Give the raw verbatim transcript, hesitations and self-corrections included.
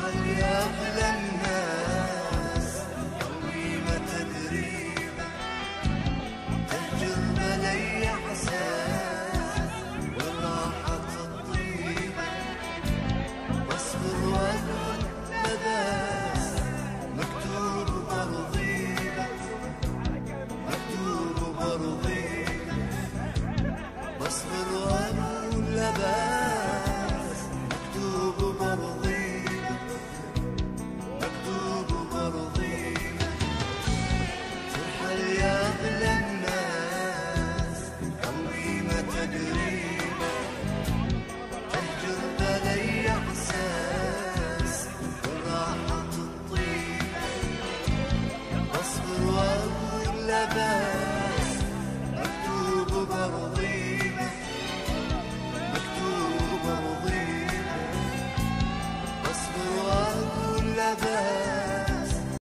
ترحل يا أغلى الناس، قلبي ما تدري تهجر بلي إحساس والراحة تطيب، واصبر وأقول لباس مكتوب برضيبك، مكتوب برضيبك، واصبر وأقول لباس مكتوب برضيبك، مكتوب برضيبك. ترحل يا أغلى الناس، قلبي ما تدري تهجر بلي إحساس والراحة تطيب، واصبر وأقول لباس مكتوب برضيبك، مكتوب برضيبك، واصبر وأقول لباس